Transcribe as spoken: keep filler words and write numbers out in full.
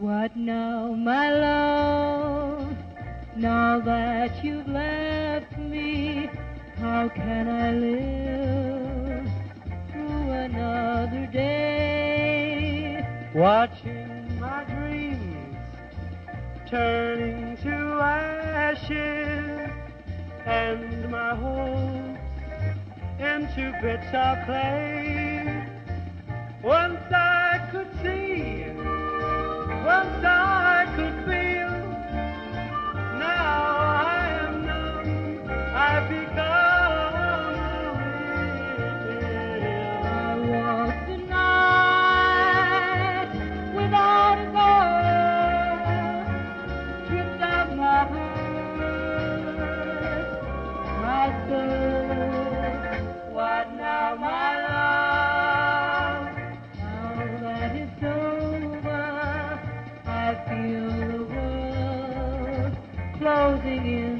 What now, my love? Now that you've left me, how can I live through another day? Watching my dreams turning to ashes and my hopes into bits of clay. Once I could see, once I could feel, now I am numb, I've become real. I walk the night without a goal, stripped of my heart, my soul. What now, my love? Now that it's over, I feel the world closing in.